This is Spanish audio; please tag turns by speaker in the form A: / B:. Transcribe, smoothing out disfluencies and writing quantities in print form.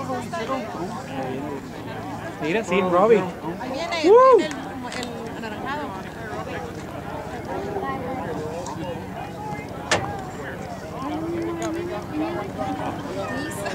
A: Mira, sin Robbie.
B: Ahí viene el anaranjado. Lisa.